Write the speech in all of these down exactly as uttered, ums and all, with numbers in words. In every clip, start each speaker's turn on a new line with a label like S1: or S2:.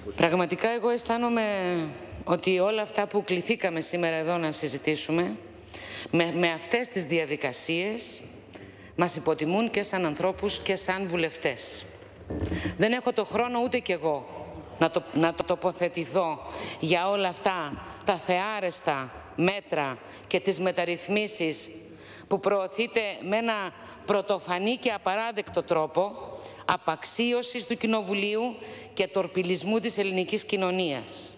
S1: Πραγματικά εγώ αισθάνομαι ότι όλα αυτά που κληθήκαμε σήμερα εδώ να συζητήσουμε, με, με αυτές τις διαδικασίες, μας υποτιμούν και σαν ανθρώπους και σαν βουλευτές. Δεν έχω το χρόνο ούτε κι εγώ να, το, να το τοποθετηθώ για όλα αυτά τα θεάρεστα μέτρα και τις μεταρρυθμίσεις που προωθείται με ένα πρωτοφανή και απαράδεκτο τρόπο απαξίωσης του Κοινοβουλίου και τορπιλισμού της ελληνικής κοινωνίας.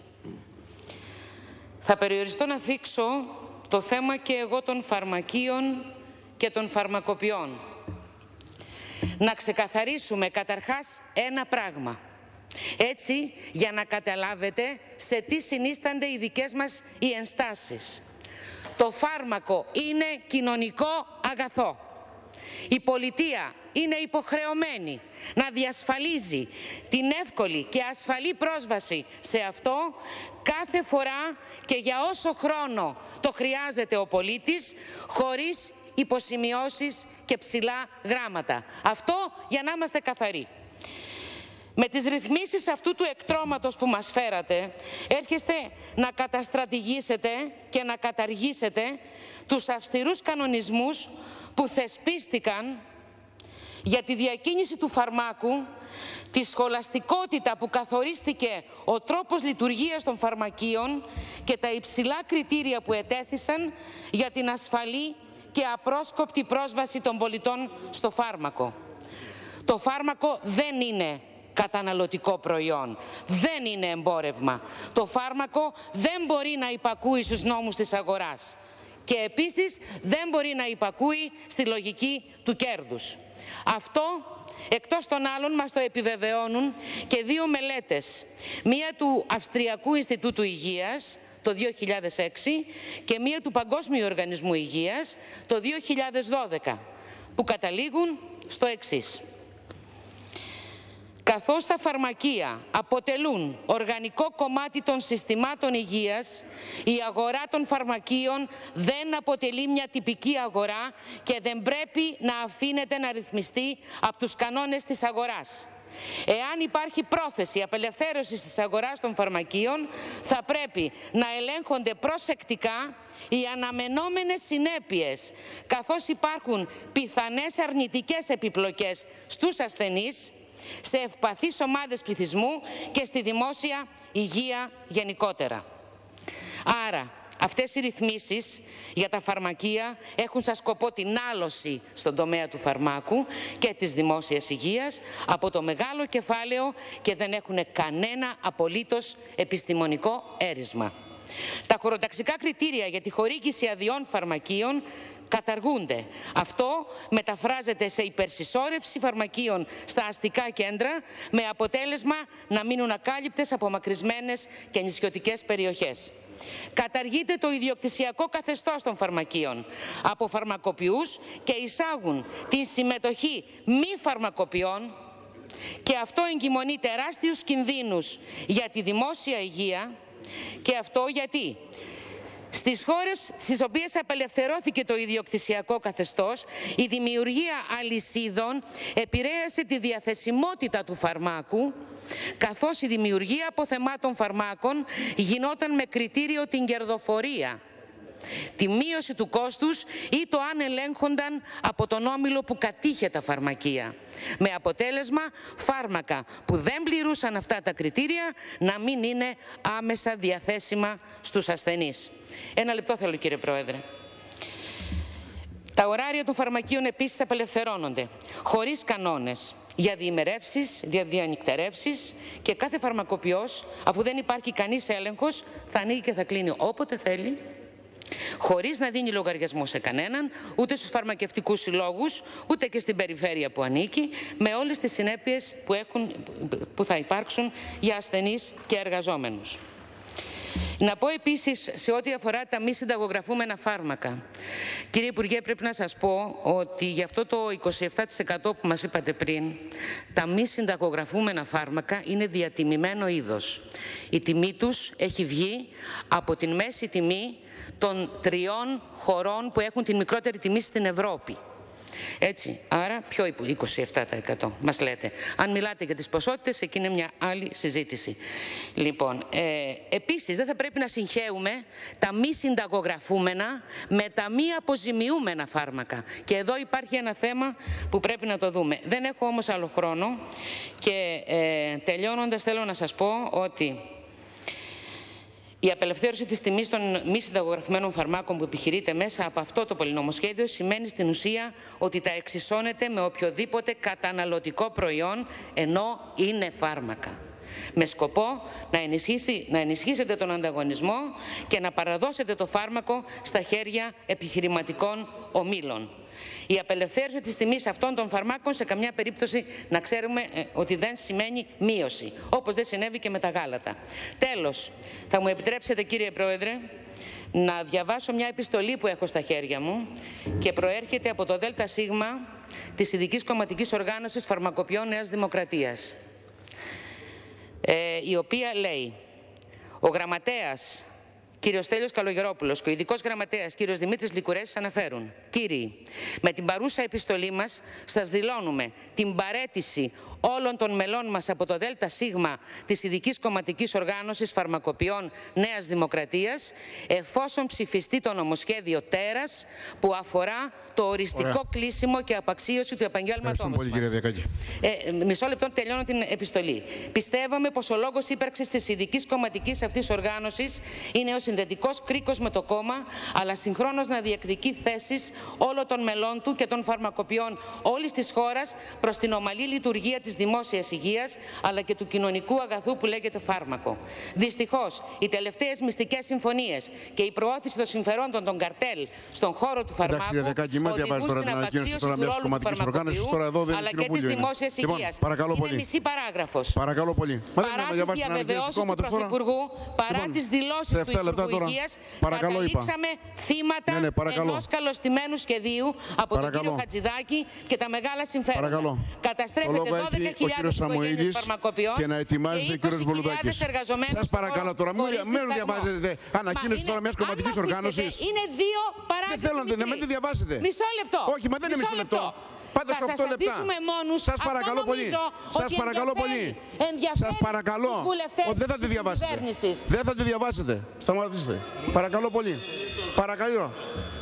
S1: Θα περιοριστώ να θίξω το θέμα και εγώ των φαρμακείων και των φαρμακοποιών. Να ξεκαθαρίσουμε καταρχάς ένα πράγμα. Έτσι, για να καταλάβετε σε τι συνίστανται οι δικές μας οι ενστάσεις. Το φάρμακο είναι κοινωνικό αγαθό. Η πολιτεία είναι υποχρεωμένη να διασφαλίζει την εύκολη και ασφαλή πρόσβαση σε αυτό κάθε φορά και για όσο χρόνο το χρειάζεται ο πολίτης, χωρίς υποσημειώσεις και ψηλά γράμματα. Αυτό για να είμαστε καθαροί. Με τις ρυθμίσεις αυτού του εκτρώματος που μας φέρατε, έρχεστε να καταστρατηγήσετε και να καταργήσετε τους αυστηρούς κανονισμούς που θεσπίστηκαν για τη διακίνηση του φαρμάκου, τη σχολαστικότητα που καθορίστηκε ο τρόπος λειτουργίας των φαρμακείων και τα υψηλά κριτήρια που ετέθησαν για την ασφαλή και απρόσκοπτη πρόσβαση των πολιτών στο φάρμακο. Το φάρμακο δεν είναι καταναλωτικό προϊόν, δεν είναι εμπόρευμα. Το φάρμακο δεν μπορεί να υπακούει στους νόμους της αγοράς και επίσης δεν μπορεί να υπακούει στη λογική του κέρδους. Αυτό, εκτός των άλλων, μας το επιβεβαιώνουν και δύο μελέτες. Μία του Αυστριακού Ινστιτούτου Υγείας το δύο χιλιάδες έξι και μία του Παγκόσμιου Οργανισμού Υγείας το δύο χιλιάδες δώδεκα, που καταλήγουν στο εξής. Καθώς τα φαρμακεία αποτελούν οργανικό κομμάτι των συστημάτων υγείας, η αγορά των φαρμακείων δεν αποτελεί μια τυπική αγορά και δεν πρέπει να αφήνεται να ρυθμιστεί από τους κανόνες της αγοράς. Εάν υπάρχει πρόθεση απελευθέρωσης της αγοράς των φαρμακείων, θα πρέπει να ελέγχονται προσεκτικά οι αναμενόμενες συνέπειες, καθώς υπάρχουν πιθανές αρνητικές επιπλοκές στους ασθενείς, σε ευπαθείς ομάδες πληθυσμού και στη δημόσια υγεία γενικότερα. Άρα, αυτές οι ρυθμίσεις για τα φαρμακεία έχουν σαν σκοπό την άλωση στον τομέα του φαρμάκου και της δημόσιας υγείας από το μεγάλο κεφάλαιο και δεν έχουν κανένα απολύτως επιστημονικό έρισμα. Τα χωροταξικά κριτήρια για τη χορήγηση αδειών φαρμακείων καταργούνται. Αυτό μεταφράζεται σε υπερσυσσόρευση φαρμακείων στα αστικά κέντρα, με αποτέλεσμα να μείνουν ακάλυπτες απομακρυσμένες και νησιωτικές περιοχές. Καταργείται το ιδιοκτησιακό καθεστώς των φαρμακείων από φαρμακοποιούς και εισάγουν την συμμετοχή μη φαρμακοποιών, και αυτό εγκυμονεί τεράστιους κινδύνους για τη δημόσια υγεία. Και αυτό γιατί στις χώρες στις οποίες απελευθερώθηκε το ιδιοκτησιακό καθεστώς, η δημιουργία αλυσίδων επηρέασε τη διαθεσιμότητα του φαρμάκου, καθώς η δημιουργία αποθεμάτων φαρμάκων γινόταν με κριτήριο την κερδοφορία, τη μείωση του κόστους ή το αν ελέγχονταν από τον όμιλο που κατήχε τα φαρμακεία. Με αποτέλεσμα φάρμακα που δεν πληρούσαν αυτά τα κριτήρια να μην είναι άμεσα διαθέσιμα στους ασθενείς. Ένα λεπτό θέλω, κύριε Πρόεδρε. Τα ωράρια των φαρμακείων επίσης απελευθερώνονται, χωρίς κανόνες για διημερεύσεις, για διανυκτερεύσεις, και κάθε φαρμακοποιός, αφού δεν υπάρχει κανείς έλεγχος, θα ανοίγει και θα κλείνει όποτε θέλει, χωρίς να δίνει λογαριασμό σε κανέναν, ούτε στους φαρμακευτικούς συλλόγους, ούτε και στην περιφέρεια που ανήκει, με όλες τις συνέπειες που, έχουν, που θα υπάρξουν για ασθενείς και εργαζόμενους. Να πω επίσης σε ό,τι αφορά τα μη συνταγογραφούμενα φάρμακα. Κύριε Υπουργέ, πρέπει να σας πω ότι για αυτό το είκοσι επτά τοις εκατό που μας είπατε πριν, τα μη συνταγογραφούμενα φάρμακα είναι διατιμημένο είδος. Η τιμή τους έχει βγει από την μέση τιμή των τριών χωρών που έχουν την μικρότερη τιμή στην Ευρώπη. Έτσι, άρα ποιο είκοσι επτά τοις εκατό μας λέτε. Αν μιλάτε για τις ποσότητες, εκεί είναι μια άλλη συζήτηση. Λοιπόν, ε, επίσης δεν θα πρέπει να συγχέουμε τα μη συνταγογραφούμενα με τα μη αποζημιούμενα φάρμακα. Και εδώ υπάρχει ένα θέμα που πρέπει να το δούμε. Δεν έχω όμως άλλο χρόνο και ε, τελειώνοντας θέλω να σας πω ότι η απελευθέρωση της τιμής των μη συνταγογραφημένων φαρμάκων που επιχειρείται μέσα από αυτό το πολυνομοσχέδιο σημαίνει στην ουσία ότι τα εξισώνεται με οποιοδήποτε καταναλωτικό προϊόν, ενώ είναι φάρμακα. Με σκοπό να, ενισχύσει, να ενισχύσετε τον ανταγωνισμό και να παραδώσετε το φάρμακο στα χέρια επιχειρηματικών ομίλων. Η απελευθέρωση της τιμής αυτών των φαρμάκων σε καμιά περίπτωση να ξέρουμε ε, ότι δεν σημαίνει μείωση, όπως δεν συνέβη και με τα γάλατα. Τέλος, θα μου επιτρέψετε κύριε Πρόεδρε να διαβάσω μια επιστολή που έχω στα χέρια μου και προέρχεται από το ΔΣ της Ειδικής Κομματικής Οργάνωσης Φαρμακοποιών Νέας Δημοκρατίας, ε, η οποία λέει: ο γραμματέας κύριος Στέλιος Καλογερόπουλος και ο ειδικός γραμματέας κύριος Δημήτρης Λικουρέσης αναφέρουν: κύριοι, με την παρούσα επιστολή μας σας δηλώνουμε την παραίτηση όλων των μελών μας από το ΔΣ της Ειδικής Κομματικής Οργάνωσης Φαρμακοποιών Νέας Δημοκρατίας, εφόσον ψηφιστεί το νομοσχέδιο τέρας που αφορά το οριστικό Ωραία. κλείσιμο και απαξίωση του επαγγέλματός μας.
S2: Πολύ, κύριε Διακάκη.
S1: Ε, μισό λεπτό, τελειώνω την επιστολή. Πιστεύαμε πως ο λόγος ύπαρξης της Ειδικής Κομματικής αυτής οργάνωσης είναι ο συνδετικός κρίκος με το κόμμα, αλλά συγχρόνως να διεκδικεί θέσεις όλων των μελών του και των φαρμακοποιών όλης της χώρας προς την ομαλή λειτουργία της δημόσιας υγείας, αλλά και του κοινωνικού αγαθού που λέγεται φάρμακο. Δυστυχώς, οι τελευταίες μυστικές συμφωνίες και η προώθηση των συμφερόντων των καρτέλ στον χώρο του φαρμάκου οδηγούν στην απαξίωση του ρόλου του φαρμακοποιού, αλλά και της δημόσιας υγείας. Είναι μισή παράγραφος.
S2: Παρακαλώ πολύ.
S1: Παρά τις διαβεβαιώσεις του Πρωθυπουργού, παρά τις δηλώσεις του Υπουργού Υγείας, καταλήξαμε θύματα ναι, ναι, ενός καλωστημένου σχεδίου από τον κύριο Χατζηδάκη και τα μεγάλα συμφέροντα. Καταστρέφεται δώδεκα χιλιάδες οικογένειες φαρμακοποιών
S2: και να ετοιμάζεται ο κύριος Βολουδάκης.
S1: Σας
S2: παρακαλώ τώρα, μην διαβάζετε ανακοίνωση τώρα μιας κομματικής οργάνωσης.
S1: Είναι δύο παράγραφοι.
S2: Δεν θέλω να μην τη διαβάσετε.
S1: Μισό λεπτό.
S2: Όχι, μα δεν είναι μισό λεπτό. Πάτε σε οκτώ λεπτά. Σας παρακαλώ πολύ. Σας παρακαλώ πολύ. Σας παρακαλώ. Ότι δεν θα τη διαβάσετε. Δεν θα τη διαβάσετε. Σταματήστε. Παρακαλώ πολύ. Παρακαλώ.